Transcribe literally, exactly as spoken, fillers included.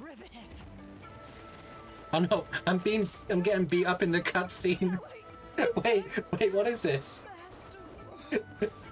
riveting. Oh no, I'm being, I'm getting beat up in the cutscene. Wait, wait, what is this?